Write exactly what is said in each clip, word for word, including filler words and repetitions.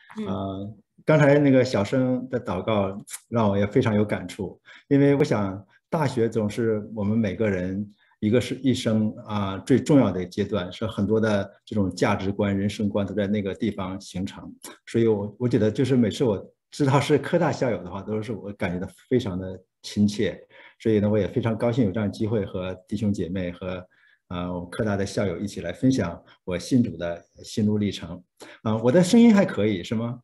嗯呃，刚才那个小生的祷告让我也非常有感触，因为我想大学总是我们每个人一个是一生啊、最重要的阶段，是很多的这种价值观、人生观都在那个地方形成，所以我我觉得就是每次我知道是科大校友的话，都是我感觉到非常的亲切，所以呢，我也非常高兴有这样的机会和弟兄姐妹和啊、我科大的校友一起来分享我信主的心路历程。啊、我的声音还可以是吗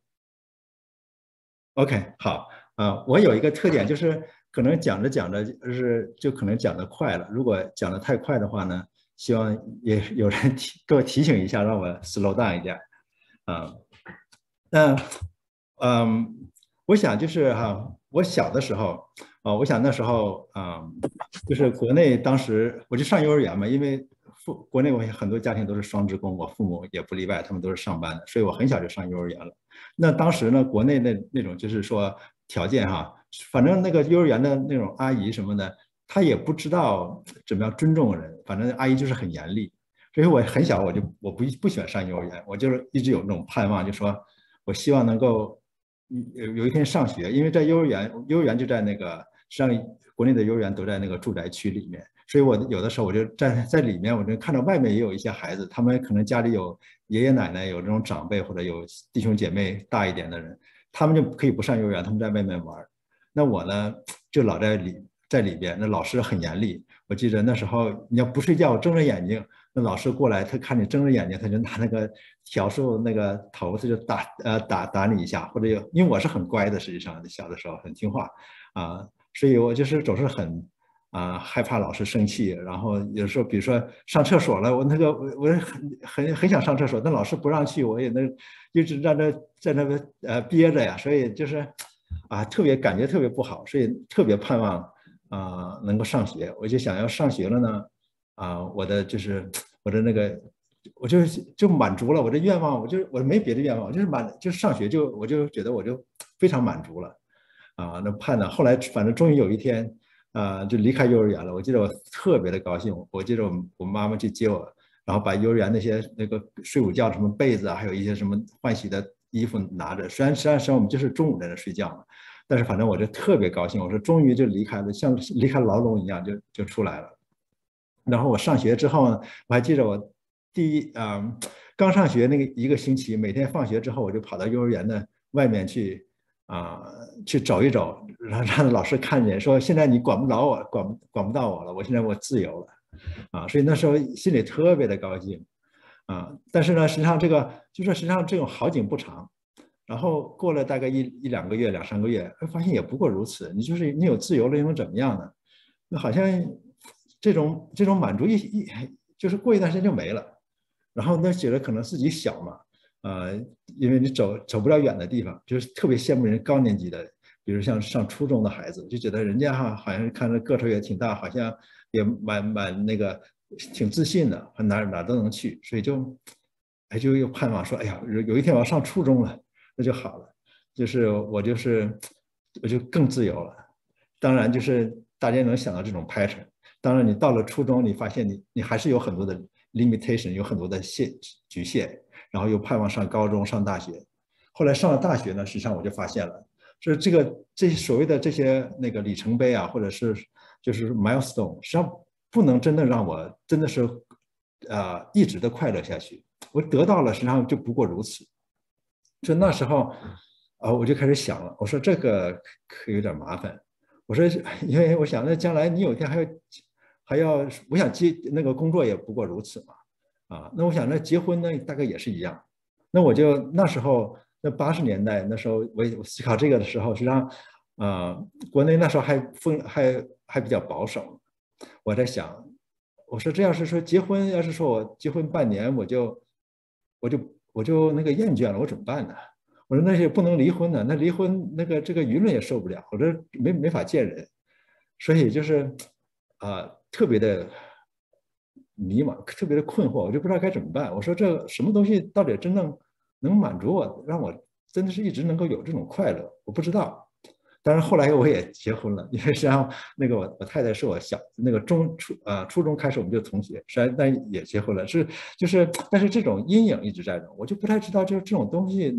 ？OK，好啊、我有一个特点就是可能讲着讲着就是就可能讲得快了，如果讲得太快的话呢，希望也有人提给我提醒一下，让我 slow down 一点啊。那嗯，我想就是哈、我小的时候啊、我想那时候啊、就是国内当时我就上幼儿园嘛，因为父国内我很多家庭都是双职工，我父母也不例外，他们都是上班的，所以我很小就上幼儿园了。那当时呢，国内那那种就是说条件哈，反正那个幼儿园的那种阿姨什么的，她也不知道怎么样尊重人，反正阿姨就是很严厉。所以我很小我就我不不喜欢上幼儿园，我就是一直有那种盼望，就说我希望能够有有一天上学，因为在幼儿园，幼儿园就在那个上国内的幼儿园都在那个住宅区里面，所以我有的时候我就站在里面，我就看到外面也有一些孩子，他们可能家里有爷爷奶奶，有这种长辈或者有弟兄姐妹大一点的人，他们就可以不上幼儿园，他们在外面玩。那我呢，就老在里在里边，那老师很严厉。我记得那时候你要不睡觉，睁着眼睛，那老师过来，他看你睁着眼睛，他就拿那个笤帚那个头，他就打呃打打你一下，或者有，因为我是很乖的，实际上小的时候很听话啊，所以我就是总是很啊害怕老师生气，然后有时候比如说上厕所了，我那个我我很很很想上厕所，但老师不让去，我也能一直在那在那边呃憋着呀，所以就是啊特别感觉特别不好，所以特别盼望啊能够上学，我就想要上学了呢。啊，我的就是我的那个，我就就满足了我的愿望，我就我没别的愿望，就是满就是上学就我就觉得我就非常满足了，啊，那盼呢，后来反正终于有一天啊，就离开幼儿园了，我记得我特别的高兴，我记得我我妈妈去接我，然后把幼儿园那些那个睡午觉什么被子啊，还有一些什么换洗的衣服拿着，虽然实际上我们就是中午在那睡觉嘛，但是反正我就特别高兴，我说终于就离开了，像离开牢笼一样就就出来了。然后我上学之后呢，我还记得我第一啊、呃刚上学那个一个星期，每天放学之后我就跑到幼儿园的外面去啊、呃去走一走，然后让老师看见说现在你管不着我，管不管不到我了，我现在我自由了啊，所以那时候心里特别的高兴啊。但是呢，实际上这个就是实际上这种好景不长，然后过了大概一一两个月、两三个月，发现也不过如此。你就是你有自由了，又能怎么样呢？那好像这种这种满足一一就是过一段时间就没了。然后那觉得可能自己小嘛，呃，因为你走走不了远的地方，就是特别羡慕人高年级的，比如像上初中的孩子，就觉得人家哈好像看着个头也挺大，好像也蛮蛮那个挺自信的，哪哪都能去，所以就哎就又盼望说，哎呀，有有一天我要上初中了，那就好了，就是我就是我就更自由了。当然，就是大家能想到这种 pattern。当然，你到了初中，你发现你你还是有很多的 limitation，有很多的限局限，然后又盼望上高中、上大学。后来上了大学呢，实际上我就发现了，就是这个这些所谓的这些那个里程碑啊，或者是就是 milestone，实际上不能真的让我真的是啊、呃、一直的快乐下去。我得到了，实际上就不过如此。就那时候啊、呃，我就开始想了，我说这个可有点麻烦。我说，因为我想，那将来你有一天还要还要，我想结那个工作也不过如此嘛，啊，那我想那结婚呢，大概也是一样。那我就那时候，那八十年代那时候我我思考这个的时候，实际上，啊、呃，国内那时候还风还还比较保守。我在想，我说这要是说结婚，要是说我结婚半年我就我就我就那个厌倦了，我怎么办呢？我说那些不能离婚的，那离婚那个这个舆论也受不了，我说没没法见人，所以就是啊、呃、特别的迷茫，特别的困惑，我就不知道该怎么办。我说这什么东西到底真正能满足我，让我真的是一直能够有这种快乐？我不知道。当然后来我也结婚了，因为实际上那个我我太太是我小那个中初啊、呃、初中开始我们就同学，实际上但也结婚了，是就是但是这种阴影一直在的，我就不太知道就是这种东西能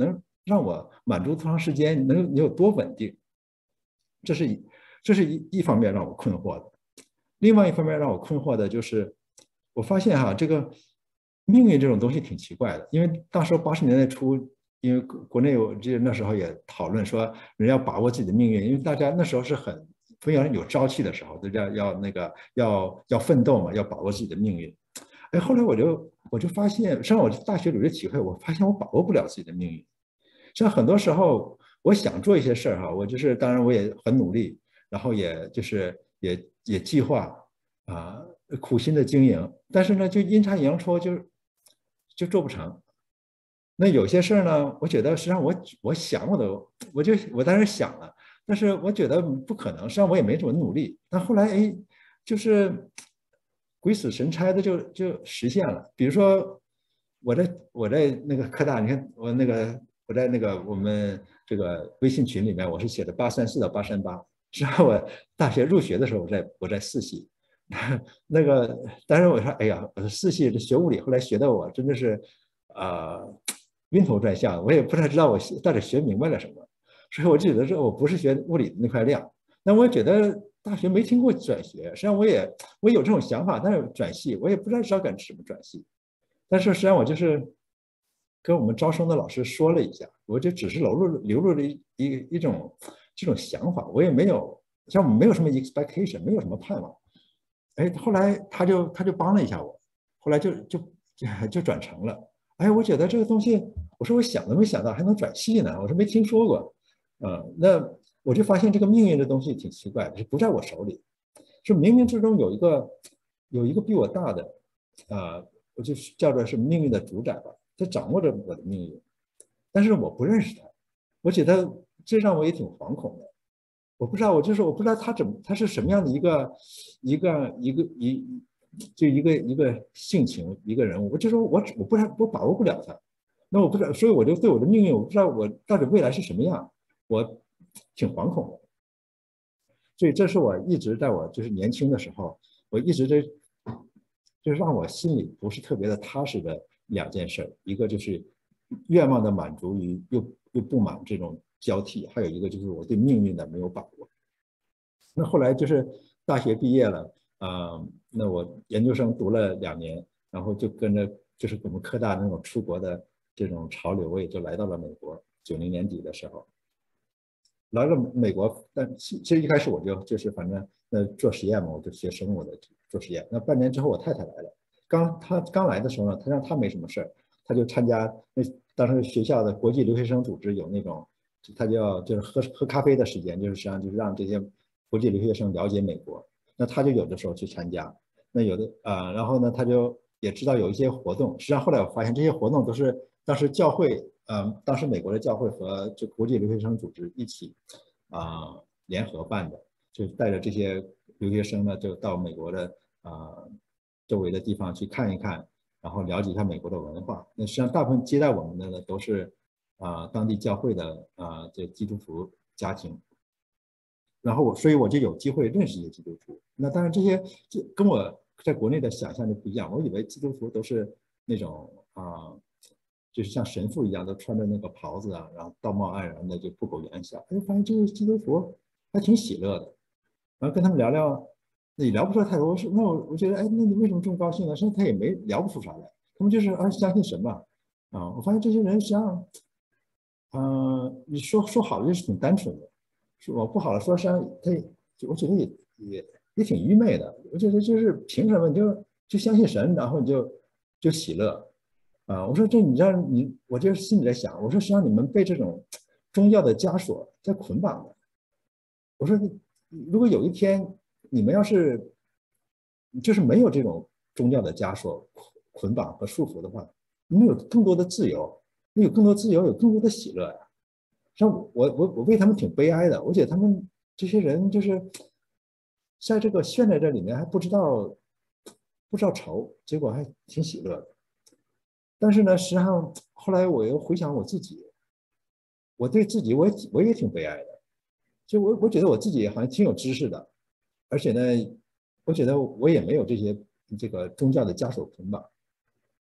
让我满足多长时间，能你有多稳定？这是一这是一一方面让我困惑的。另外一方面让我困惑的就是，我发现哈，这个命运这种东西挺奇怪的，因为当时八十年代初，因为国内我记得那时候也讨论说，人要把握自己的命运，因为大家那时候是很非常有朝气的时候，要要那个要要奋斗嘛，要把握自己的命运。哎，后来我就我就发现，实际上我大学里的体会，我发现我把握不了自己的命运。实际上很多时候，我想做一些事儿哈，我就是当然我也很努力，然后也就是也也计划啊，苦心的经营，但是呢，就阴差阳错就就做不成。那有些事儿呢，我觉得实际上我我想我都我就我当时想了，但是我觉得不可能，实际上我也没怎么努力。但后来哎，就是鬼使神差的就就实现了。比如说我在我在那个科大，你看我那个我在那个我们这个微信群里面，我是写的八三四到八三八。实际上我大学入学的时候，我在我在四系，那个当时我说哎呀，我说四系这学物理，后来学的我真的是啊。呃晕头转向，我也不太知道我到底学明白了什么，所以我记得说我不是学物理的那块料。那我觉得大学没听过转学，实际上我也我有这种想法，但是转系我也不知道知道该什么转系。但是实际上我就是跟我们招生的老师说了一下，我就只是流露流露了一一一种这种想法，我也没有像我们没有什么 expectation， 没有什么盼望。哎，后来他就他就帮了一下我，后来就就就转成了。哎，我觉得这个东西，我说我想都没想到还能转系呢，我说没听说过，嗯，那我就发现这个命运的东西挺奇怪的，是不在我手里，是冥冥之中有一个有一个比我大的，啊、呃，我就叫做是命运的主宰吧，他掌握着我的命运，但是我不认识他，我觉得这让我也挺惶恐的，我不知道，我就是我不知道他怎么他是什么样的一个一个一个一。就一个一个性情，一个人物，我就说我我不知道我把握不了他，那我不知道，所以我就对我的命运，我不知道我到底未来是什么样，我挺惶恐的。所以这是我一直在我就是年轻的时候，我一直在就是让我心里不是特别的踏实的两件事，一个就是愿望的满足与又又不满这种交替，还有一个就是我对命运的没有把握。那后来就是大学毕业了。啊、呃，那我研究生读了两年，然后就跟着就是我们科大那种出国的这种潮流，我也就来到了美国。九零年底的时候，来了美国，但其实一开始我就就是反正那做实验嘛，我就学生物的做实验。那半年之后，我太太来了，刚她刚来的时候呢，她让她没什么事儿，她就参加那当时学校的国际留学生组织有那种，她叫就是喝喝咖啡的时间，就是实际上就是让这些国际留学生了解美国。那他就有的时候去参加，那有的啊、呃，然后呢，他就也知道有一些活动。实际上后来我发现这些活动都是当时教会，嗯、呃，当时美国的教会和这国际留学生组织一起啊、呃、联合办的，就带着这些留学生呢，就到美国的啊、呃、周围的地方去看一看，然后了解一下美国的文化。那实际上大部分接待我们的呢，都是啊、呃、当地教会的啊、呃、这基督徒家庭。然后我，所以我就有机会认识一些基督徒。那当然，这些这跟我在国内的想象就不一样。我以为基督徒都是那种啊、呃，就是像神父一样，都穿着那个袍子啊，然后道貌岸然的，就不苟言笑。哎，发现这些基督徒还挺喜乐的。然后跟他们聊聊，也聊不出来太多。我说，那我我觉得，哎，那你为什么这么高兴呢？实际上他也没聊不出啥来。他们就是啊，相信神嘛。啊，我发现这些人实际上，嗯、呃，你说说好的就是挺单纯的。说不好了，说实际上他，我觉得也也也挺愚昧的。我觉得就是凭什么你就就相信神，然后你就就喜乐啊？我说这你让你，我就心里在想，我说实际上你们被这种宗教的枷锁在捆绑的。我说如果有一天你们要是就是没有这种宗教的枷锁捆绑和束缚的话，你们有更多的自由，你有更多自由，有更多的喜乐呀。像我我我为他们挺悲哀的，我觉得他们这些人就是在这个陷在这里面还不知道不知道愁，结果还挺喜乐的。但是呢，实际上后来我又回想我自己，我对自己我也我也挺悲哀的。就我我觉得我自己好像挺有知识的，而且呢，我觉得我也没有这些这个宗教的枷锁捆绑。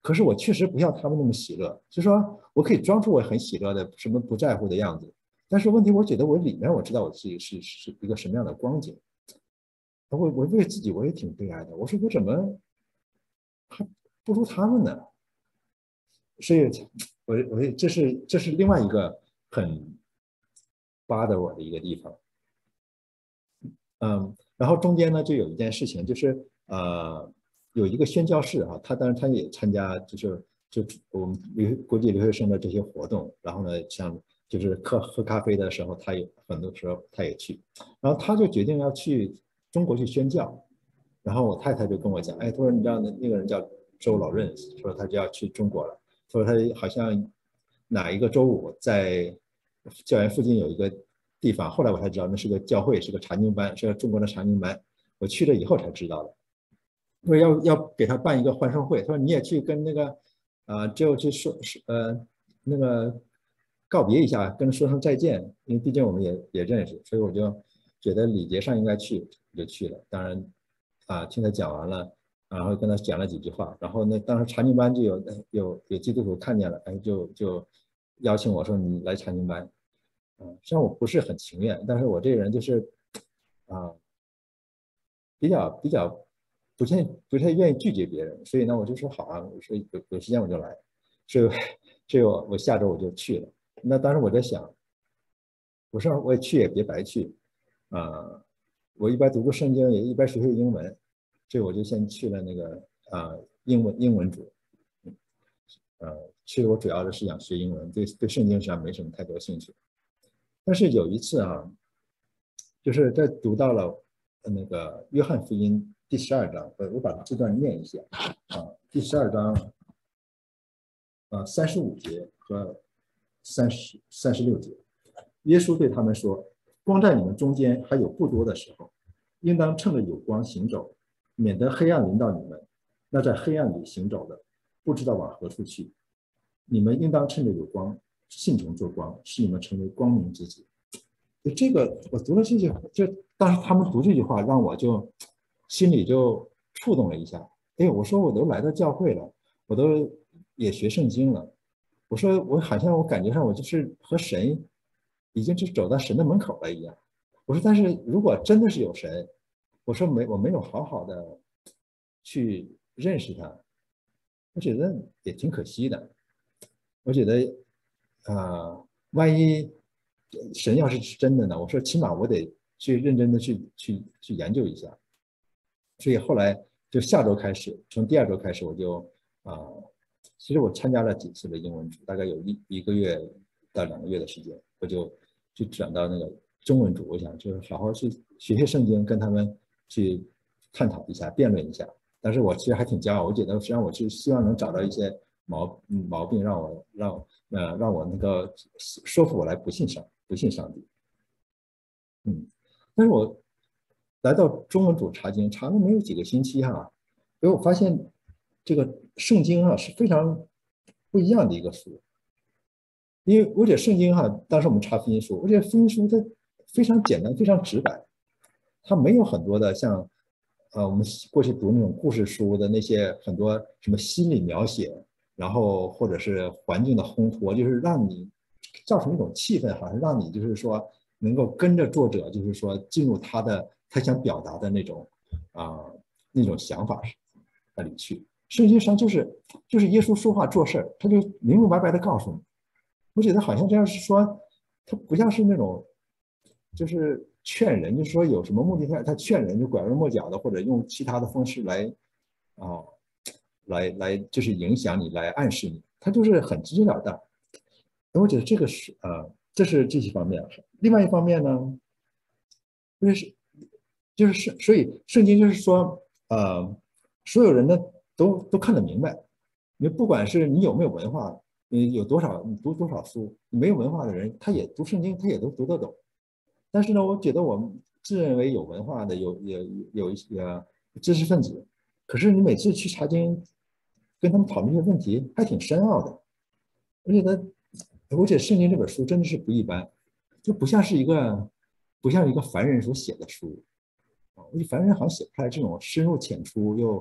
可是我确实不像他们那么喜乐，就说我可以装出我很喜乐的，什么不在乎的样子，但是问题我觉得我里面我知道我自己是是一个什么样的光景，我我为自己我也挺悲哀的，我说我怎么还不如他们呢？所以我我这是这是另外一个很bother我的一个地方。嗯，然后中间呢就有一件事情，就是呃有一个宣教士啊，他当然他也参加，就是就我们留国际留学生的这些活动，然后呢像就是喝喝咖啡的时候，他也很多时候他也去，然后他就决定要去中国去宣教，然后我太太就跟我讲，哎，他说你知道那那个人叫周老任，说他就要去中国了，说他好像哪一个周五在教园附近有一个地方，后来我才知道那是个教会，是个查经班，是个中国的查经班。我去了以后才知道的。说要要给他办一个欢送会，他说你也去跟那个啊、呃，就去说呃那个告别一下，跟他说声再见，因为毕竟我们也也认识，所以我就觉得礼节上应该去，我就去了。当然啊，听他讲完了，然后跟他讲了几句话，然后那当时查经班就有有有基督徒看见了，哎，就就邀请我说你来查经班。嗯，虽然我不是很情愿，但是我这个人就是啊，比较比较不太不太愿意拒绝别人，所以呢，我就说好啊，我说有有时间我就来，所以所以我我下周我就去了。那当时我在想，我说我也去也别白去，啊，我一边读读圣经，也一边学学英文，所以我就先去了那个啊英文英文组，呃，去了我主要的是想学英文，对对圣经上没什么太多兴趣。但是有一次啊，就是在读到了那个约翰福音第十二章，我我把这段念一下啊，第十二章啊三十五节和三十三十六节，耶稣对他们说：光在你们中间还有不多的时候，应当趁着有光行走，免得黑暗临到你们。那在黑暗里行走的，不知道往何处去。你们应当趁着有光，信从做光，使你们成为光明之子。这个我读了这句，就当时他们读这句话，让我就心里就触动了一下。哎，我说我都来到教会了，我都也学圣经了，我说我好像我感觉上我就是和神已经就走到神的门口了一样。我说但是如果真的是有神，我说没我没有好好的去认识他，我觉得也挺可惜的。我觉得啊、呃万一神要是真的呢？我说起码我得去认真的去去去研究一下。所以后来就下周开始，从第二周开始我就啊、呃其实我参加了几次的英文组，大概有一一个月到两个月的时间，我就去转到那个中文组，我想就是好好去学学圣经，跟他们去探讨一下、辩论一下。但是我其实还挺骄傲，我觉得实际上我是希望能找到一些毛毛病，让我让呃让我能够说服我来不信上不信上帝。嗯，但是我来到中文组查经，查了没有几个星期哈，因为我发现这个圣经啊是非常不一样的一个书。因为我觉得圣经哈，当时我们查福音书，我觉得福音书它非常简单，非常直白，它没有很多的像呃我们过去读那种故事书的那些很多什么心理描写，然后或者是环境的烘托，就是让你造成一种气氛，好像让你就是说能够跟着作者，就是说进入他的他想表达的那种啊、呃、那种想法那里去。圣经上就是就是耶稣说话做事儿，他就明明白白的告诉你。我觉得好像这样是说，他不像是那种，就是劝人，就是说有什么目的他他劝人就拐弯抹角的，或者用其他的方式来啊、呃来来就是影响你，来暗示你，他就是很直截了当。我觉得这个是呃，这是这些方面。另外一方面呢，就是就是圣，所以圣经就是说，呃，所有人呢都都看得明白。你不管是你有没有文化，你有多少，你读多少书，没有文化的人，他也读圣经，他也都读得懂。但是呢，我觉得我们自认为有文化的，有有有一些知识分子，可是你每次去查经，跟他们讨论这些问题，还挺深奥的。我觉得，而且圣经这本书真的是不一般，就不像是一个不像一个凡人所写的书啊。我觉得凡人好像写不出来这种深入浅出又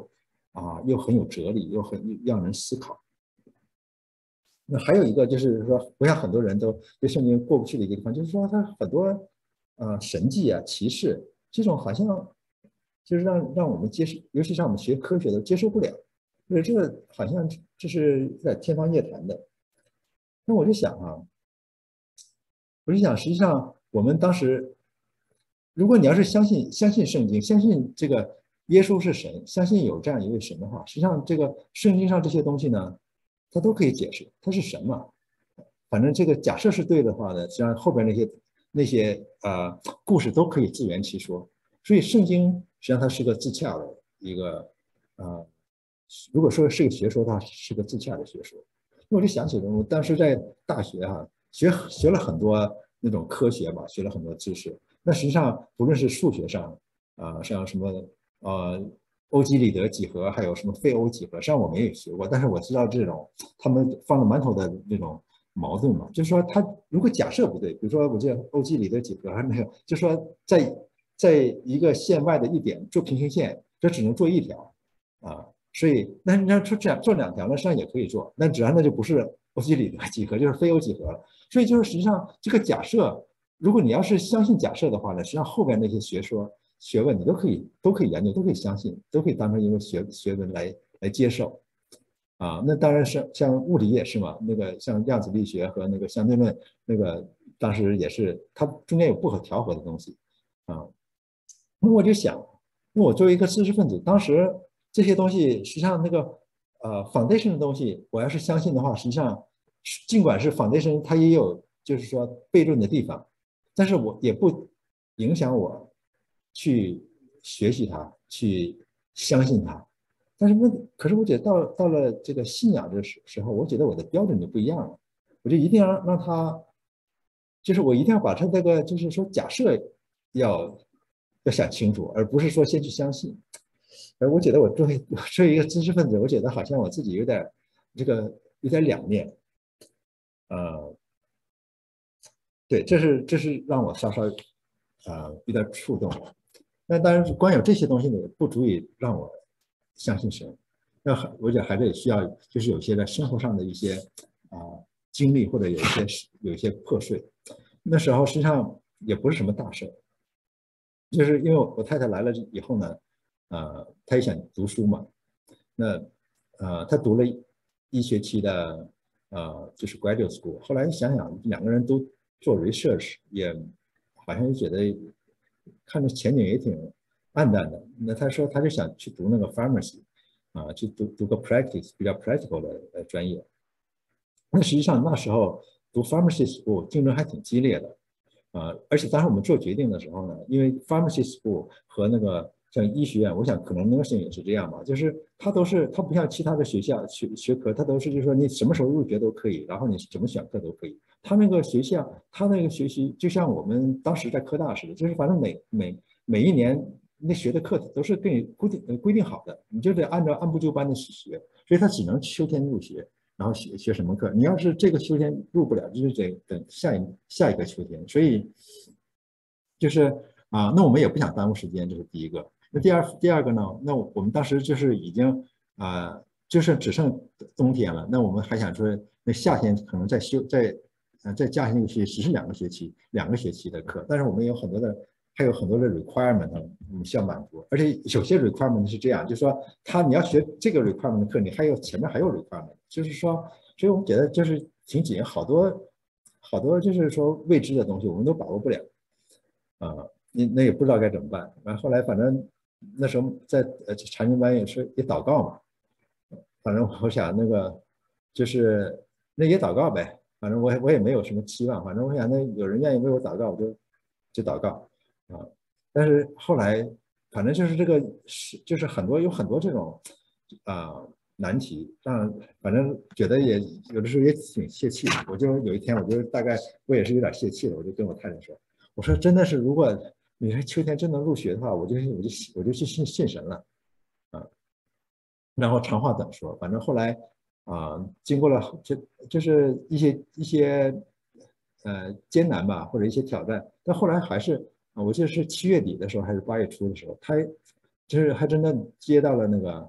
啊，又很有哲理，又很让人思考。那还有一个就是说，我想很多人都对圣经过不去的一个地方，就是说它很多呃神迹啊、奇事这种好像就是让让我们接受，尤其像我们学科学的接受不了，就是这个好像这是在天方夜谭的。那我就想啊，我就想，实际上我们当时，如果你要是相信相信圣经，相信这个耶稣是神，相信有这样一位神的话，实际上这个圣经上这些东西呢，它都可以解释，它是神嘛。反正这个假设是对的话呢，实际上后边那些那些呃故事都可以自圆其说。所以圣经实际上它是个自洽的一个呃，如果说是个学说的话，是个自洽的学说。那我就想起了我当时在大学哈、啊、学学了很多那种科学吧，学了很多知识。那实际上不论是数学上啊、呃，像什么呃欧几里得几何，还有什么非欧几何，实际上我们也学过，但是我知道这种他们放了馒头的那种矛盾嘛，就是说他如果假设不对，比如说我记得欧几里得几何还没有，就说在在一个线外的一点做平行线，这只能做一条啊。所以，那你要说这样做两条呢，实际上也可以做，那只要那就不是欧几里得几何，就是非欧几何了。所以就是实际上这个假设，如果你要是相信假设的话呢，实际上后边那些学说学问你都可以都可以研究，都可以相信，都可以当成一个学学问来来接受啊。那当然是像物理也是嘛，那个像量子力学和那个相对论，那个当时也是它中间有不可调和的东西啊。那我就想，那我作为一个知识分子，当时这些东西实际上那个呃 foundation 的东西，我要是相信的话，实际上尽管是 foundation，它也有就是说悖论的地方，但是我也不影响我去学习它，去相信它。但是问，可是我觉得到到了这个信仰的时时候，我觉得我的标准就不一样了，我就一定要让他，就是我一定要把他这个就是说假设要要想清楚，而不是说先去相信。而我觉得我作为作为一个知识分子，我觉得好像我自己有点这个有点两面，呃，对，这是这是让我稍稍呃有点触动。那当然，光有这些东西呢，也不足以让我相信神。那还我觉得还得需要，就是有些在生活上的一些啊、呃、经历，或者有一些有一些破碎。那时候实际上也不是什么大事，就是因为我太太来了以后呢，呃，她也想读书嘛，那呃，她读了一学期的呃，就是 graduate school，后来想想两个人都做 research，也好像觉得看着前景也挺暗淡的。那她说她就想去读那个 pharmacy，啊，去读读个 practice 比较 practical 的呃专业。那实际上那时候读 pharmacy school 竞争还挺激烈的。啊，而且当时我们做决定的时候呢，因为 pharmacy school 和那个像医学院，我想可能 nursing 也是这样吧，就是它都是它不像其他的学校学学科，它都是就是说你什么时候入学都可以，然后你怎么选课都可以。他那个学校，他那个学习就像我们当时在科大似的，就是反正每每每一年那学的课都是给你固定规定好的，你就得按照按部就班的学，所以他只能秋天入学。然后学学什么课？你要是这个秋天入不了，就是得等下一下一个秋天。所以就是啊，那我们也不想耽误时间，这是第一个。那第二第二个呢？那我们当时就是已经啊，就是只剩冬天了。那我们还想说，那夏天可能再休再呃再加上一个学期，只是两个学期，两个学期的课。但是我们有很多的，还有很多的 requirement 我们需要满足。而且有些 requirement 是这样，就是说他你要学这个 requirement 的课，你还有前面还有 requirement。就是说，所以我们觉得就是挺紧，好多好多就是说未知的东西，我们都把握不了啊，那那也不知道该怎么办。完后来反正那时候在呃禅经班也是也祷告嘛，反正我想那个就是那也祷告呗，反正我我也没有什么期望，反正我想那有人愿意为我祷告，我就就祷告啊。但是后来反正就是这个是就是很多有很多这种啊。难题，让反正觉得也有的时候也挺泄气的。我就有一天，我就大概我也是有点泄气了，我就跟我太太说：“我说真的是，如果你说秋天真能入学的话，我就我就我就去信信神了啊。”然后长话短说，反正后来啊，经过了就就是一些一些呃艰难吧，或者一些挑战，但后来还是啊，我记得是七月底的时候还是八月初的时候，他就是还真的接到了那个。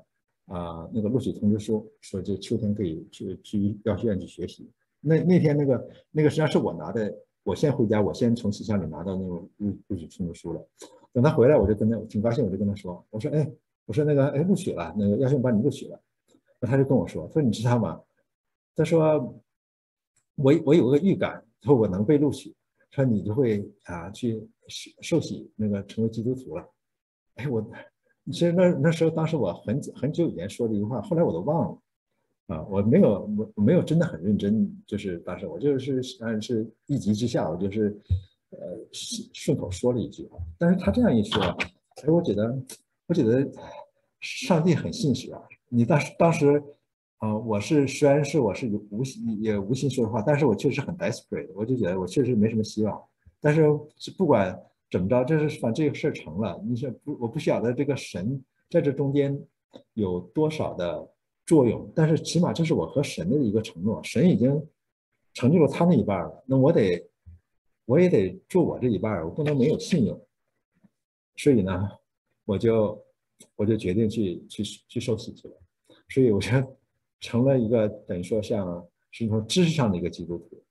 啊、那个录取通知书，说这秋天可以去去药学院去学习。那那天那个那个实际上是我拿的，我先回家，我先从学校里拿到那种录录取通知书了。等他回来，我就跟他挺高兴，我就跟他说，我说哎，我说那个哎录取了，那个药学院把你录取了。那他就跟我说，说你知道吗？他说我我有个预感，说我能被录取，说你就会啊去受洗那个成为基督徒了。哎，我其实那那时候当时我很很久以前说的一句话，后来我都忘了啊，我没有我我没有真的很认真，就是当时我就是按是一急之下，我就是呃顺口说了一句话，但是他这样一说，哎，我觉得我觉得上帝很信实啊。你当时当时啊、呃，我是虽然是我是无心也无心说的话，但是我确实很 desperate，我就觉得我确实没什么希望。但是不管怎么着，这是反正这个事儿成了，你是不我不晓得这个神在这中间有多少的作用，但是起码这是我和神的一个承诺，神已经成就了他那一半了，那我得我也得做我这一半，我不能没有信用。所以呢，我就我就决定去去去受洗去了，所以我就成了一个等于说像是从知识上的一个基督徒。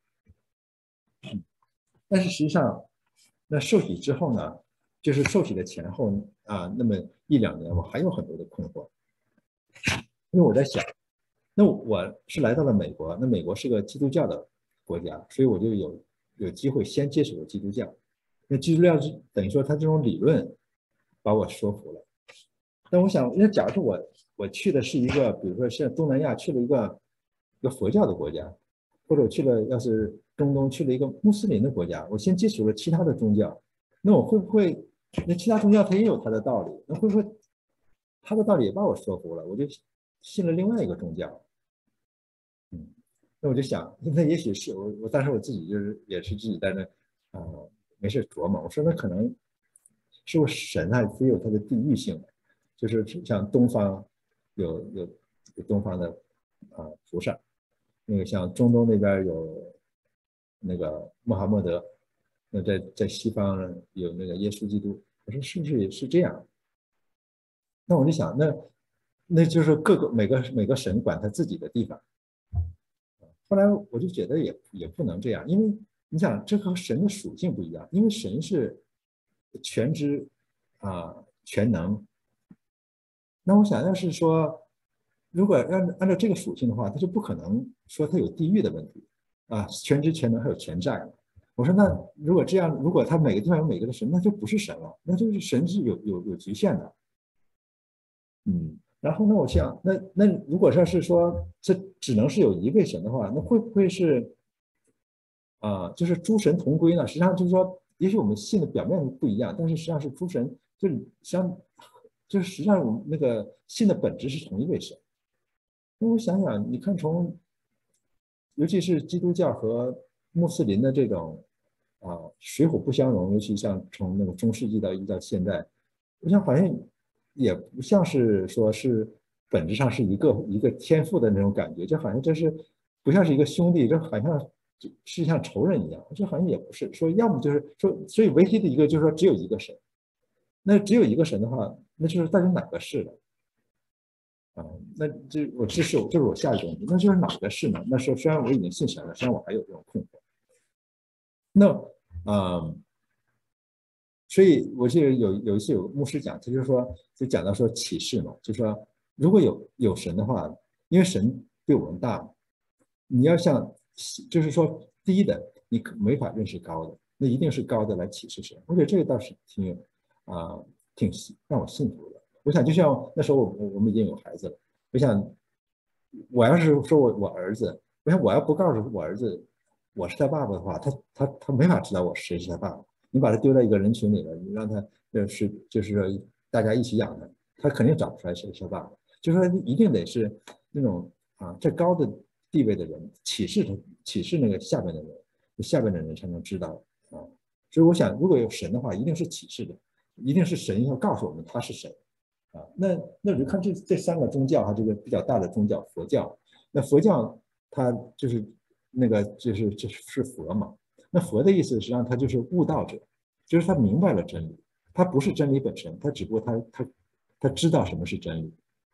但是实际上，那受洗之后呢，就是受洗的前后啊，那么一两年，我还有很多的困惑，因为我在想，那我是来到了美国，那美国是个基督教的国家，所以我就有有机会先接触了基督教。那基督教等于说他这种理论把我说服了。但我想，那假如说我我去的是一个，比如说像东南亚去了一个一个佛教的国家，或者我去了要是中东去了一个穆斯林的国家，我先接触了其他的宗教，那我会不会那其他宗教它也有它的道理，那会不会他的道理也把我说服了，我就信了另外一个宗教？嗯，那我就想，那也许是我我当时我自己就是也是自己在那啊、呃、没事琢磨，我说那可能是不是神啊也有它的地域性，就是像东方有有有东方的啊、呃、菩萨，那个像中东那边有那个穆罕默德，那在在西方有那个耶稣基督，我说是不是也是这样？那我就想，那那就是各个每个每个神管他自己的地方。后来我就觉得也也不能这样，因为你想，这和神的属性不一样，因为神是全知啊、全能。那我想要是说，如果按按照这个属性的话，他就不可能说他有地域的问题啊，全知全能还有全在。我说那如果这样，如果他每个地方有每个的神，那就不是神了，那就是神是有有有局限的。嗯，然后呢，我想，那那如果说是说这只能是有一位神的话，那会不会是啊、呃就是诸神同归呢？实际上就是说，也许我们信的表面不一样，但是实际上是诸神，就是实际上就是实际上我们那个信的本质是同一位神。那我想想，你看从尤其是基督教和穆斯林的这种啊、水火不相容，尤其像从那个中世纪到一直到现在，我想好像也不像是说是本质上是一个一个天赋的那种感觉，就好像这是不像是一个兄弟，这好像是像仇人一样，这好像也不是说，要么就是说，所以唯一的一个就是说只有一个神，那只有一个神的话，那就是到底哪个是的？啊，那这我这是我这是我下一个问题，那就是哪个是呢？那时候虽然我已经信神了，实际上我还有这种困惑。那啊、呃所以我记得有有一次有牧师讲，他就说就讲到说启示嘛，就说如果有有神的话，因为神比我们大，你要像就是说低的，你可没法认识高的，那一定是高的来启示神。我觉得这个倒是挺啊、呃、挺让我信服的。我想就像那时候我我们已经有孩子了，我想我要是说我我儿子，我想我要不告诉我儿子我是他爸爸的话，他他他没法知道我谁是他爸爸。你把他丢在一个人群里了，你让他就是就是说大家一起养他，他肯定找不出来谁是他爸爸。就是说一定得是那种啊在高的地位的人启示他启示那个下边的人，下边的人才能知道啊。所以我想，如果有神的话，一定是启示的，一定是神要告诉我们他是谁啊。那那我就看这这三个宗教哈，这个比较大的宗教佛教，那佛教它就是那个就是就是佛嘛。那佛的意思实际上他就是悟道者，就是他明白了真理，他不是真理本身，他只不过他他他知道什么是真理。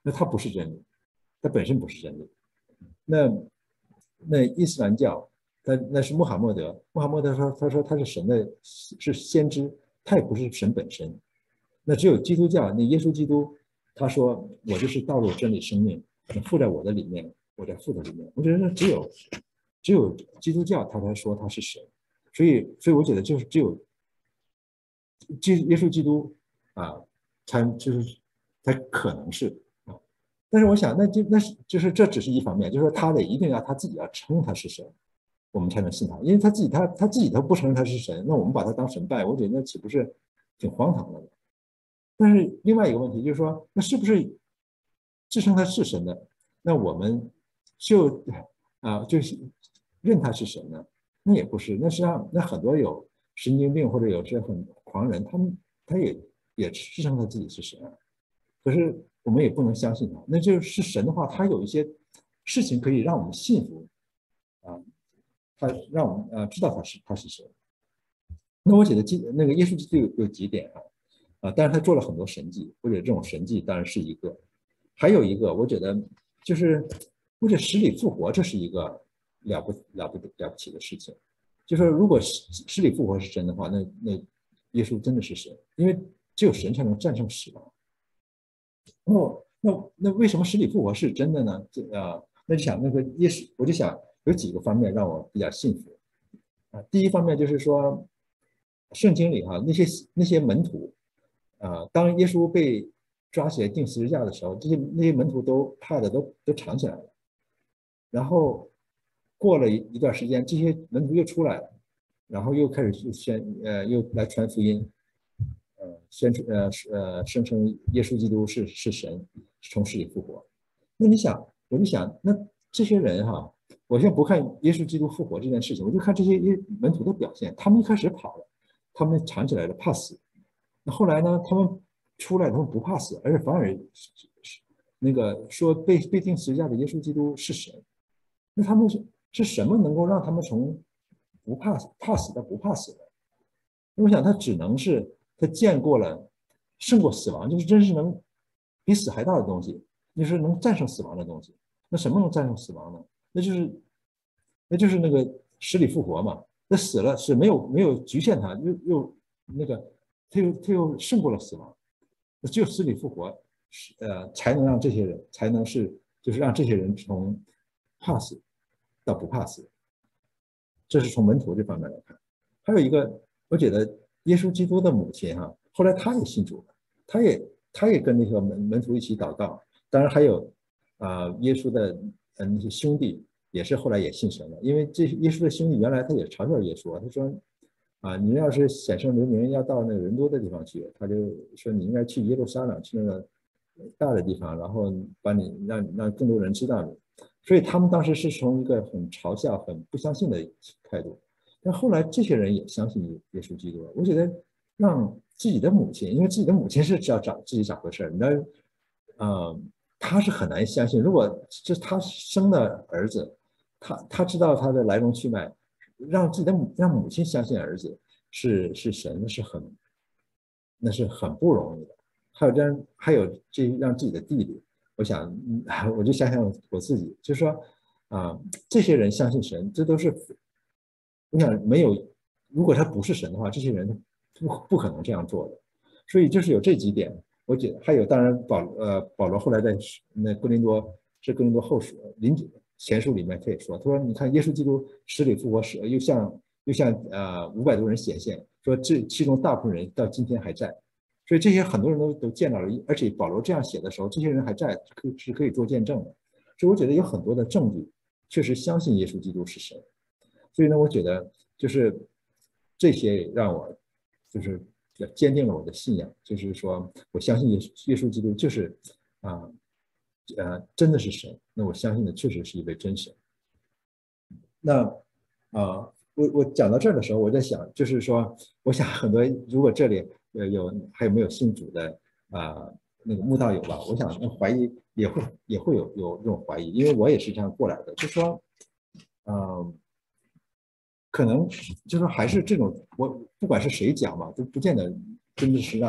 那它不是真理，它本身不是真理。那那伊斯兰教，那那是穆罕默德，穆罕默德说他说他是神的是先知，他也不是神本身。那只有基督教，那耶稣基督他说我就是道路真理生命，附在我的里面，我在父的里面。我觉得只有只有基督教他才说他是神，所以所以我觉得就是只有基耶稣基督啊，才就是才可能是啊。但是我想，那就那是就是这只是一方面，就是说他得一定要他自己要承认他是神，我们才能信他。因为他自己他他自己都不承认他是神，那我们把他当神拜，我觉得那岂不是挺荒唐的？但是另外一个问题就是说，那是不是自称他是神的，那我们就啊就是认他是神呢？那也不是，那实际上那很多有神经病或者有些很狂人，他们他也也自称他自己是神啊，可是我们也不能相信他。那就是神的话，他有一些事情可以让我们信服啊，他让我们呃知道他是他是神。那我觉得基那个耶稣基督有有几点啊。啊，但是他做了很多神迹，或者这种神迹当然是一个，还有一个我觉得就是，或者死里复活，这是一个了不了不了不起的事情。就说如果死里复活是真的话，那那耶稣真的是神，因为只有神才能战胜死亡。那那那为什么死里复活是真的呢？这啊，那就想那个耶稣，我就想有几个方面让我比较信服啊。第一方面就是说，圣经里哈那些那些门徒。啊，当耶稣被抓起来钉十字架的时候，这些那些门徒都怕的都都藏起来了。然后过了一一段时间，这些门徒又出来了，然后又开始去宣呃又来传福音，呃宣传呃呃声称耶稣基督是是神，从死里复活。那你想，我就想，那这些人哈，我先不看耶稣基督复活这件事情，我就看这些门徒的表现。他们一开始跑了，他们藏起来了，怕死。那后来呢？他们出来，他们不怕死，而且反而那个说被被钉十字架的耶稣基督是神。那他们是是什么能够让他们从不怕怕死到不怕死的？我想他只能是他见过了胜过死亡，就是真是能比死还大的东西，就是能战胜死亡的东西。那什么能战胜死亡呢？那就是那就是那个死里复活嘛。那死了是没有没有局限他，又又那个。他又他又胜过了死亡，只有死里复活，呃，才能让这些人，才能是就是让这些人从怕死到不怕死。这是从门徒这方面来看。还有一个，我觉得耶稣基督的母亲哈、啊，后来他也信主了，他也他也跟那个门门徒一起祷告。当然还有啊、呃，耶稣的呃那些兄弟也是后来也信神了，因为这耶稣的兄弟原来他也嘲笑耶稣，他说。啊，你要是显圣留名，要到那个人多的地方去，他就说你应该去耶路撒冷，去那个大的地方，然后把你让让更多人知道你。所以他们当时是从一个很嘲笑、很不相信的态度，但后来这些人也相信耶稣基督了。我觉得让自己的母亲，因为自己的母亲是要找自己找回事儿，你知道，呃，他是很难相信，如果这是他生的儿子，他他知道他的来龙去脉。让自己的母让母亲相信儿子是是神，那是很那是很不容易的。还有这样，还有这让自己的弟弟，我想，我就想想我自己，就是说啊，这些人相信神，这都是我想没有，如果他不是神的话，这些人不不可能这样做的。所以就是有这几点，我觉得还有，当然保呃保罗后来在那哥林多是哥林多后书临前书里面他也说，他说你看耶稣基督死里复活时，又向又向呃五百多人显现，说这其中大部分人到今天还在，所以这些很多人都都见到了，而且保罗这样写的时候，这些人还在，可是可以做见证的。所以我觉得有很多的证据确实相信耶稣基督是神。所以呢，我觉得就是这些让我就是坚定了我的信仰，就是说我相信耶稣耶稣基督就是啊呃真的是神，那我相信的确实是一位真神。那啊我我讲到这儿的时候，我在想，就是说，我想很多如果这里呃有还有没有信主的啊那个慕道友吧，我想怀疑也会也会有有这种怀疑，因为我也是这样过来的，就说嗯。呃可能就是还是这种，我不管是谁讲吧，都不见得真的是让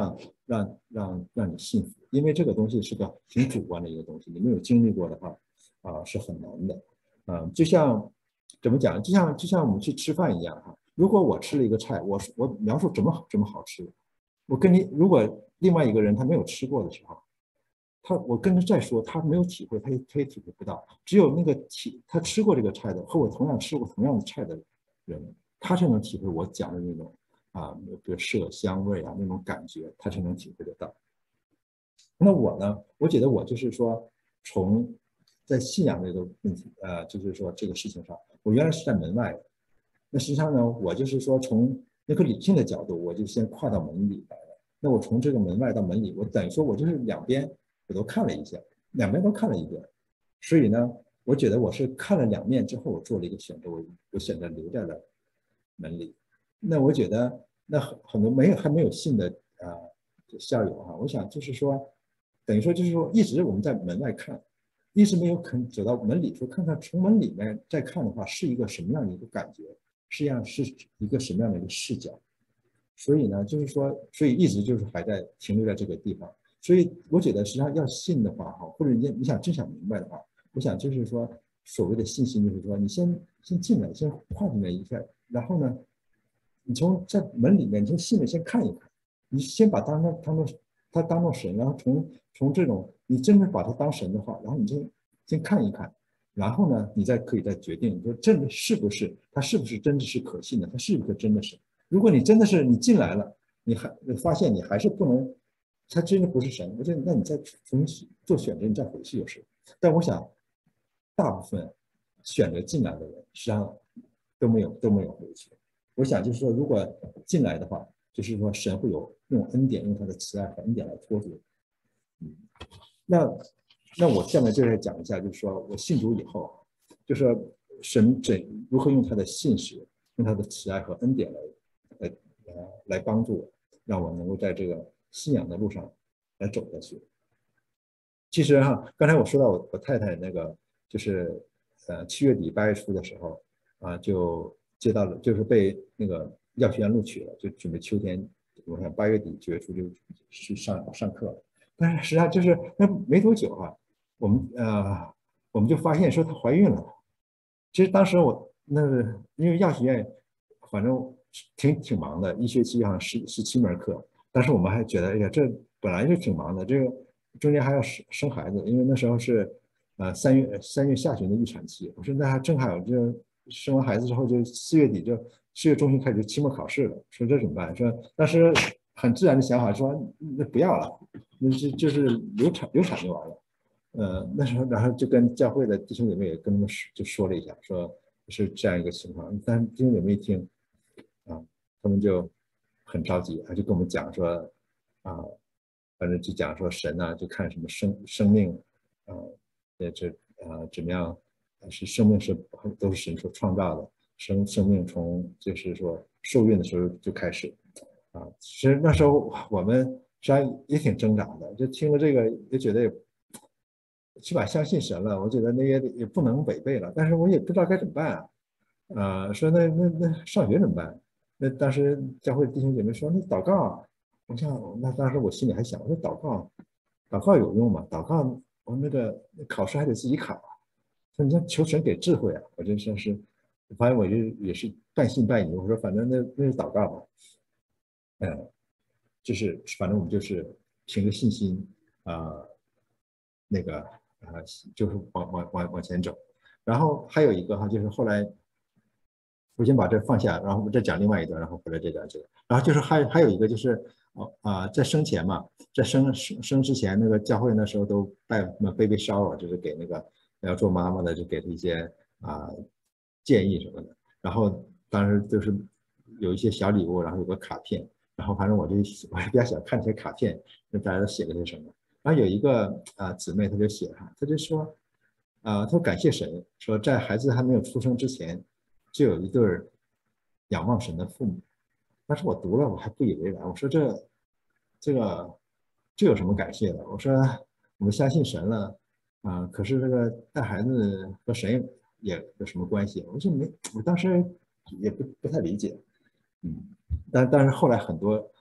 让让让你信服，因为这个东西是个挺主观的一个东西，你没有经历过的话，啊，是很难的。嗯，就像怎么讲，就像就像我们去吃饭一样哈。如果我吃了一个菜，我我描述怎么怎么好吃，我跟你如果另外一个人他没有吃过的时候，他我跟他再说，他没有体会，他也他也体会不到。只有那个体他吃过这个菜的，和我同样吃过同样的菜的人，他才能体会我讲的那种啊，比如色香味啊那种感觉，他才能体会得到。那我呢？我觉得我就是说，从在信仰这个问题，呃，就是说这个事情上，我原来是在门外的。那实际上呢，我就是说从那个理性的角度，我就先跨到门里来了。那我从这个门外到门里，我等于说我就是两边我都看了一下，两边都看了一遍。所以呢，我觉得我是看了两面之后，我做了一个选择，我我选择留在了门里。那我觉得那很很多没有还没有信的啊、呃、校友哈、啊，我想就是说。等于说就是说，一直我们在门外看，一直没有肯走到门里头看看，从门里面再看的话，是一个什么样的一个感觉？实际上是一个什么样的一个视角？所以呢，就是说，所以一直就是还在停留在这个地方。所以我觉得，实际上要信的话，哈，或者你你想真想明白的话，我想就是说，所谓的信心，就是说，你先先进来，先跨进来一下，然后呢，你从在门里面，你从信里先看一看，你先把当当当做他当做神，然后从从这种你真的把他当神的话，然后你先先看一看，然后呢，你再可以再决定，你说这是不是他是不是真的是可信的，他是不是真的是。如果你真的是你进来了，你还你发现你还是不能，他真的不是神，我觉得那你再重新做选择，你再回去就是。但我想，大部分选择进来的人，实际上都没有都没有回去。我想就是说，如果进来的话，就是说神会有用恩典，用他的慈爱和恩典来托住。嗯，那那我下面就来讲一下，就是说我信主以后，就是说神怎如何用他的信实，用他的慈爱和恩典来来来来帮助我，让我能够在这个信仰的路上来走下去。其实哈，刚才我说到我我太太那个，就是呃七月底八月初的时候啊，就接到了，就是被那个药学院录取了，就准备秋天，我想八月底九月初就去上上课了。但是实际上就是那没多久哈、啊，我们呃我们就发现说她怀孕了。其实当时我那因为药学院反正挺挺忙的，一学期好像十十七门课，但是我们还觉得哎呀这本来就挺忙的，这个中间还要生生孩子，因为那时候是呃三月三月下旬的预产期，我说那还正好就生完孩子之后就四月底就四月中旬开始期末考试了，说这怎么办？说当时很自然的想法说那不要了，那就就是流产流产就完了。呃，那时候然后就跟教会的弟兄姐妹也跟他们说就说了一下，说是这样一个情况，但弟兄姐妹一听啊，他们就很着急，他就跟我们讲说啊，反正就讲说神呢、啊，就看什么生生命啊，呃这啊怎么样是生命是都是神所创造的，生生命从就是说受孕的时候就开始啊，其实那时候我们实际上也挺挣扎的，就听了这个也觉得也。起码相信神了，我觉得那也也不能违背了，但是我也不知道该怎么办啊。啊，说那那那上学怎么办？那当时教会弟兄姐妹说那祷告啊，我想那当时我心里还想，我说祷告，祷告有用吗？祷告我那个考试还得自己考啊，说你要求神给智慧啊，我就说是，反正我就也是半信半疑，我说反正那那是祷告吧，嗯，就是反正我们就是凭着信心啊、呃那个啊、呃就是往往往往前走。然后还有一个哈，就是后来我先把这放下，然后我再讲另外一段，然后回来再讲这个。然后就是还还有一个就是哦啊、呃在生前嘛，在生生生之前，那个教会那时候都拜什么 baby shower，就是给那个要做妈妈的就给他一些啊、呃建议什么的。然后当时就是有一些小礼物，然后有个卡片，然后反正我就我比较喜欢看这些卡片，就大家都写了些什么。然后有一个啊、呃姊妹，她就写哈，她就说啊、呃，她说感谢神，说在孩子还没有出生之前，就有一对仰望神的父母。但是我读了，我还不以为然，我说这这个这有什么感谢的？我说我们相信神了啊、呃，可是这个带孩子和神也有什么关系？我说没，我当时也不不太理解。嗯，但但是后来很多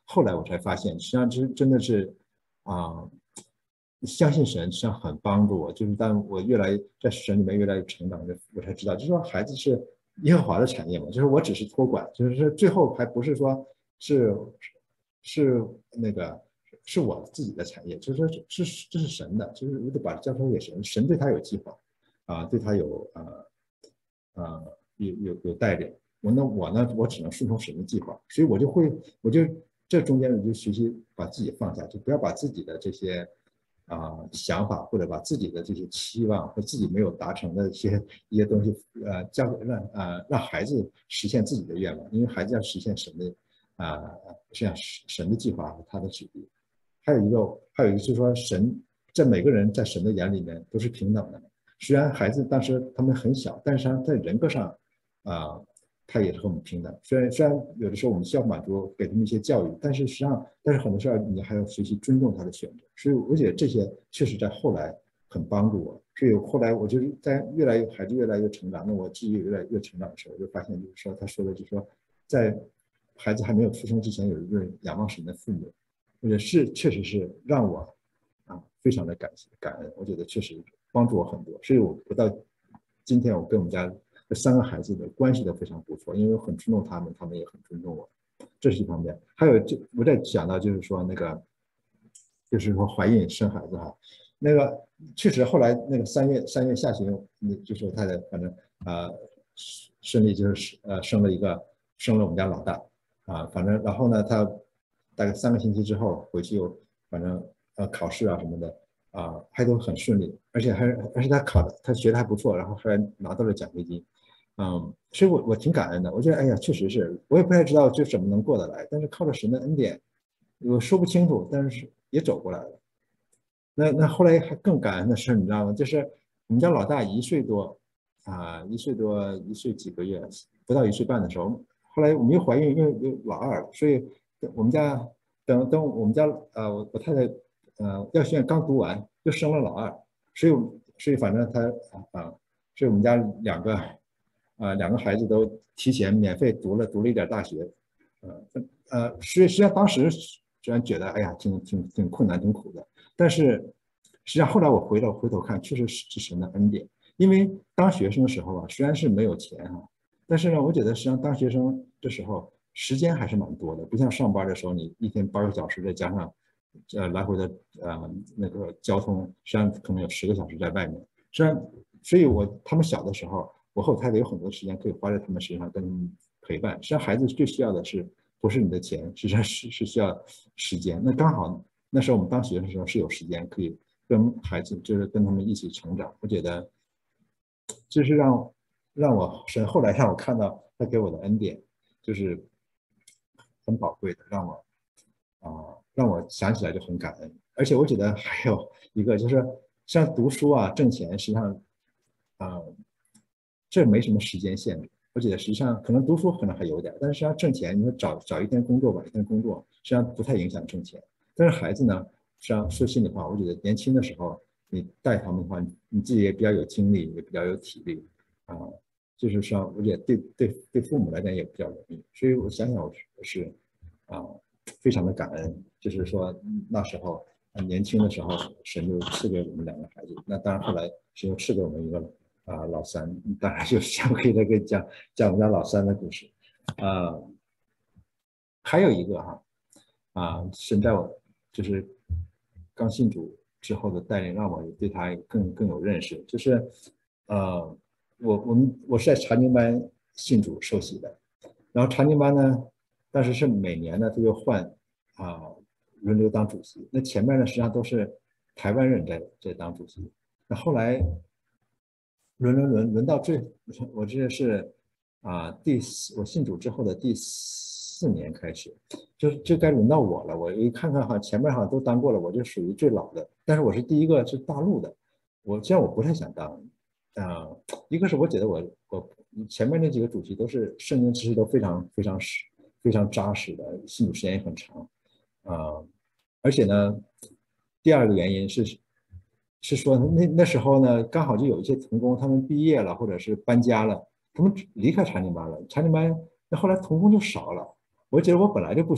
后来我才发现，实际上真真的是啊。相信神实际上很帮助我，就是当我越来在神里面越来越成长，我才知道，就是说孩子是耶和华的产业嘛，就是我只是托管，就是说最后还不是说是是那个是我自己的产业，就是说是这是神的，就是我得把它交托给神，神对他有计划啊，对他有呃呃有有有带领，我呢我呢我只能顺从神的计划，所以我就会我就这中间我就学习把自己放下，就不要把自己的这些。啊、呃、想法或者把自己的这些期望和自己没有达成的一些一些东西，呃，交给让啊、呃、让孩子实现自己的愿望，因为孩子要实现神的啊、呃、这样神的计划和他的旨意。还有一个，还有一个就是说，神在每个人在神的眼里面都是平等的。虽然孩子当时他们很小，但是他在人格上啊、呃，他也是和我们平等。虽然虽然有的时候我们需要满足给他们一些教育，但是实际上，但是很多时候你还要学习尊重他的选择。所以我觉得这些确实在后来很帮助我。所以后来我就是在越来越孩子越来越成长，那我自己越来越成长的时候，我就发现就是说他说的就是说，在孩子还没有出生之前，有一个仰望神的父母。我觉得是确实是让我啊非常的感谢感恩，我觉得确实帮助我很多，所以我我到今天我跟我们家这三个孩子的关系都非常不错，因为我很尊重他们，他们也很尊重我，这是一方面。还有就我在讲到就是说那个就是说怀孕生孩子哈，那个确实后来那个三月三月下旬，就是我太太反正啊、呃、顺利就是呃生了一个生了我们家老大啊，反正然后呢她。大概三个星期之后回去又反正呃考试啊什么的啊还都很顺利，而且还而且他考的他学的还不错，然后还拿到了奖学金，嗯，所以我我挺感恩的。我觉得哎呀，确实是我也不太知道就怎么能过得来，但是靠着神的恩典，我说不清楚，但是也走过来了。那那后来还更感恩的是，你知道吗？就是我们家老大一岁多啊，一岁多一岁几个月，不到一岁半的时候，后来我们又怀孕又又老二了，所以我们家等等我们家呃我我太太呃药学院刚读完又生了老二，所以所以反正她啊，所以我们家两个啊两个孩子都提前免费读了读了一点大学，呃呃，实实际上当时虽然觉得哎呀挺挺挺困难挺苦的。但是实际上后来我回头回头看，确实是神的恩典。因为当学生的时候啊，虽然是没有钱哈、啊，但是呢，我觉得实际上当学生的时候时间还是蛮多的，不像上班的时候，你一天八个小时再加上呃来回的呃那个交通，实际上可能有十个小时在外面。虽然，所以我他们小的时候，我和我太太有很多时间可以花在他们身上，跟他们陪伴。实际上孩子最需要的是不是你的钱，实际上是是需要时间。那刚好。那时候我们当学生的时候是有时间可以跟孩子，就是跟他们一起成长。我觉得这是让让我神后来让我看到他给我的恩典，就是很宝贵的，让我啊、呃、让我想起来就很感恩。而且我觉得还有一个就是像读书啊、挣钱，实际上啊、呃、这没什么时间限制。我觉得实际上可能读书可能还有点，但是实际上挣钱，你说早早一天工作晚一天工作，实际上不太影响挣钱。但是孩子呢，实际上说心里话，我觉得年轻的时候你带他们的话，你自己也比较有精力，也比较有体力啊，就是说，我觉得对对对父母来讲也比较容易。所以我想想，我是啊非常的感恩，就是说那时候年轻的时候，神就赐给我们两个孩子。那当然后来神又赐给我们一个啊老三，当然就想可以再给讲讲我们家老三的故事啊。还有一个哈啊，神在我就是刚信主之后的带领，让我对他更更有认识。就是呃，我我们我是在查经班信主受洗的，然后查经班呢，但是是每年呢都要换啊轮流当主席。那前面呢实际上都是台湾人在在当主席，那后来轮轮轮轮到最，我这是啊第四，我信主之后的第四年开始，就就该轮到我了。我一看看哈，前面好像都当过了，我就属于最老的。但是我是第一个是大陆的，我虽然我不太想当，啊、呃，一个是我觉得我我前面那几个主题都是圣经知识都非常非常实非常扎实的，信主时间也很长，啊、呃，而且呢，第二个原因是是说那那时候呢，刚好就有一些童工他们毕业了或者是搬家了，他们离开查经班了，查经班那后来童工就少了。我觉得我本来就不行，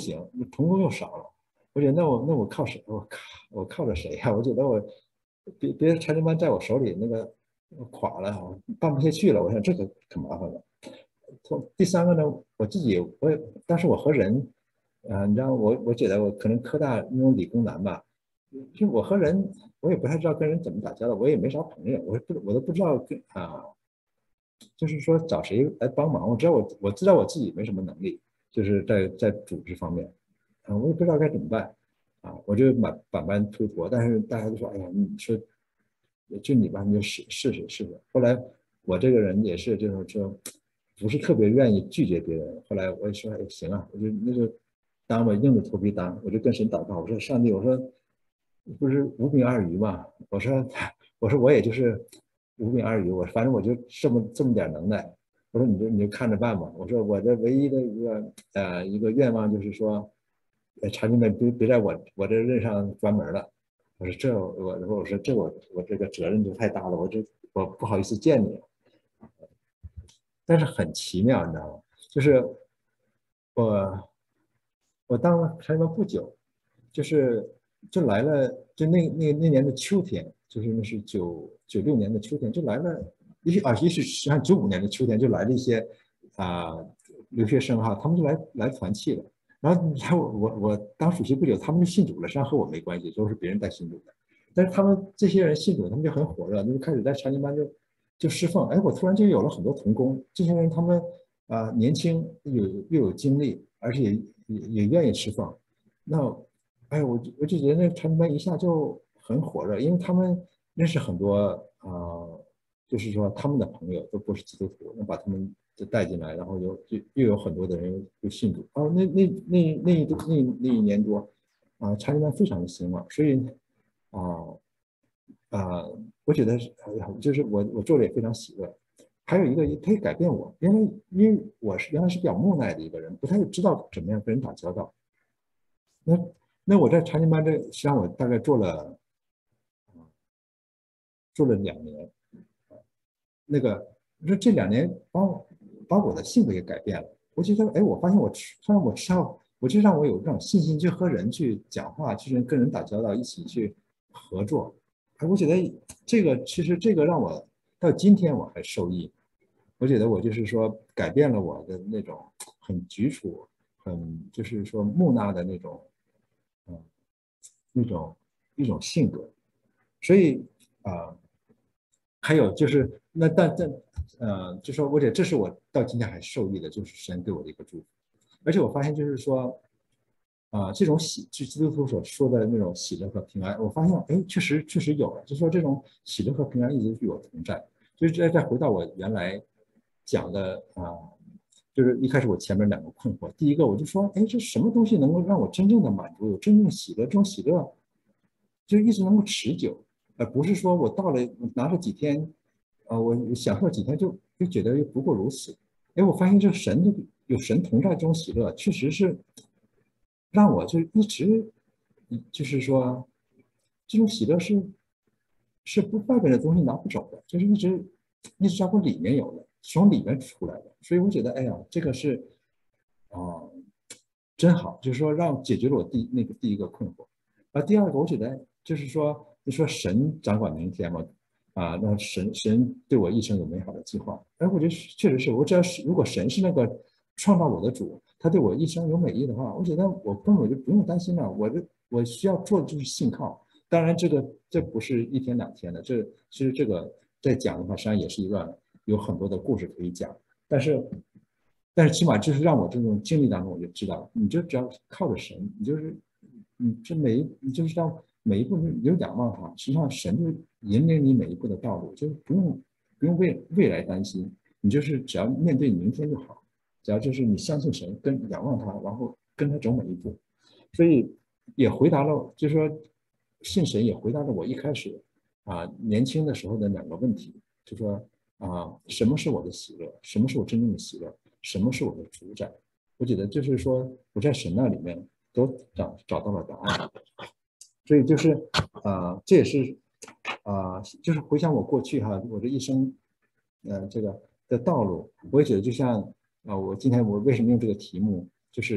童工又少了。我觉得那我那我靠谁？我靠我靠着谁呀、啊？我觉得我别别的禅经班在我手里那个垮了，办不下去了。我想这个可麻烦了。第三个呢，我自己我也，但是我和人，啊、呃，你知道我我觉得我可能科大那种理工男吧，就我和人我也不太知道跟人怎么打交道，我也没啥朋友，我不我都不知道跟啊。就是说找谁来帮忙，我知道我我知道我自己没什么能力，就是在在组织方面，啊，我也不知道该怎么办，啊，我就把把班推脱，但是大家都说，哎呀，你说就你吧，你就试试试试试。后来我这个人也是，就是说不是特别愿意拒绝别人。后来我也说，哎，行啊，我就那就当我硬着头皮当，我就跟神祷告，我说上帝，我说不是五饼二鱼嘛，我说我说我也就是五饼二鱼，我反正我就这么这么点能耐，我说你就你就看着办吧。我说我这唯一的一个呃一个愿望就是说，呃，查经们别别在我我这任上关门了。我说这我我说这我我这个责任就太大了，我这我不好意思见你。但是很奇妙，你知道吗？就是我我当了查经班不久，就是就来了，就那那那年的秋天，就是那是九九六年的秋天，就来了一些啊，也许实际上九五年的秋天就来了一些啊、呃、留学生哈，他们就来来团契了。然后你看我我我当主席不久，他们就信主了，实际上和我没关系，都是别人带信主的。但是他们这些人信主，他们就很火热，就开始在查经班就就侍奉。哎，我突然就有了很多同工，这些人他们啊、呃、年轻有又有精力，而且也也也愿意侍奉。那哎，我我就觉得那个传媒一下就很火热，因为他们认识很多啊、呃，就是说他们的朋友都不是基督徒，那把他们就带进来，然后又又又有很多的人又信主。哦，那那那那一那那一年多啊，查理曼非常的兴旺，所以啊啊，我觉得就是我我做的也非常喜乐。还有一个，它也改变我，因为因为我是原来是比较木讷的一个人，不太知道怎么样跟人打交道。那那我在查经班这，实际上我大概做了做了两年，那个说这两年把我把我的性格也改变了。我觉得，哎，我发现我让我知道，我就让我有这种信心去和人去讲话，去跟人打交道，一起去合作。哎，我觉得这个其实这个让我到今天我还受益。我觉得我就是说改变了我的那种很局促、很就是说木讷的那种，嗯，那种一种性格。所以啊、呃还有就是那但但呃，就说我觉得这是我到今天还受益的，就是神对我的一个祝福。而且我发现就是说啊、呃，这种喜，就基督徒所说的那种喜乐和平安，我发现哎，确实确实有了，就说这种喜乐和平安一直与我同在。就是再再回到我原来讲的啊、呃，就是一开始我前面两个困惑，第一个我就说，哎，这什么东西能够让我真正的满足，有真正的喜乐？这种喜乐就一直能够持久。而不是说我到了拿着几天，呃，我享受几天就就觉得不过如此。哎，我发现这神的有神同在这种喜乐，确实是让我就一直，就是说这种喜乐是是不外边的东西拿不走的，就是一直一直在我里面有的，从里面出来的。所以我觉得，哎呀，这个是啊、呃真好，就是说让解决了我第那个第一个困惑。啊，第二个我觉得就是说，就说神掌管明天嘛，啊，那神神对我一生有美好的计划。哎，我觉得确实是我只要是如果神是那个创造我的主，他对我一生有美意的话，我觉得我根本就不用担心了。我这我需要做的就是信靠。当然，这个这不是一天两天的，这其实这个在讲的话，实际上也是一个有很多的故事可以讲。但是但是起码就是让我这种经历当中，我就知道，你就只要靠着神，你就是你这每一你就是让每一步你就仰望他，实际上神就引领你每一步的道路，就是不用不用为未来担心，你就是只要面对明天就好，只要就是你相信神，跟仰望他，然后跟他走每一步。所以也回答了，就是说信神也回答了我一开始啊年轻的时候的两个问题，就说啊什么是我的喜乐，什么是我真正的喜乐，什么是我的主宰。我觉得就是说我在神那里面都找找到了答案。所以就是啊、呃这也是啊、呃就是回想我过去哈，我这一生呃这个的道路，我也觉得就像啊、呃我今天我为什么用这个题目，就是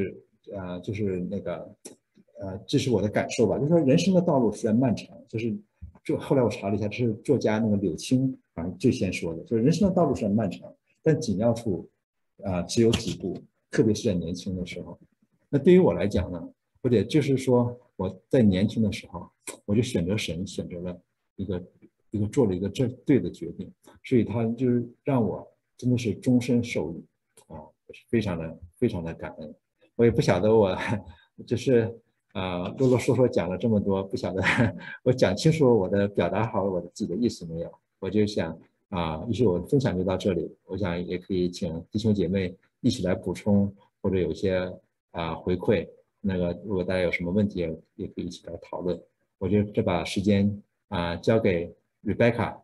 呃，就是那个，呃，这是我的感受吧。就是说，人生的道路虽然漫长，就是就后来我查了一下，这是作家那个柳青好像最先说的，就是人生的道路虽然漫长，但紧要处啊、呃、只有几步，特别是在年轻的时候。那对于我来讲呢，或者就是说我在年轻的时候，我就选择神，选择了一个一个做了一个正对的决定，所以他就是让我真的是终身受益啊，我是非常的非常的感恩。我也不晓得我就是啊啰啰嗦嗦讲了这么多，不晓得我讲清楚我的表达好我的自己的意思没有？我就想啊，于是我分享就到这里，我想也可以请弟兄姐妹一起来补充，或者有一些啊回馈。那个如果大家有什么问题，也可以一起来讨论。我就这把时间啊交给 Rebecca